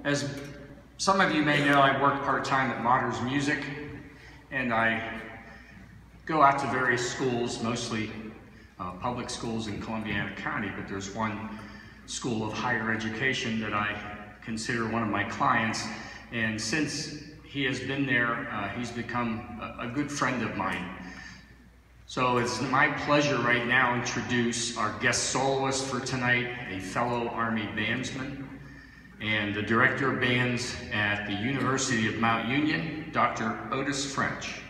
As some of you may know, I work part-time at Moders Music, and I go out to various schools, mostly public schools in Columbiana County, but there's one school of higher education that I consider one of my clients, and since he has been there, he's become a good friend of mine. So it's my pleasure right now to introduce our guest soloist for tonight, a fellow Army bandsman and the director of bands at the University of Mount Union, Dr. Otis French.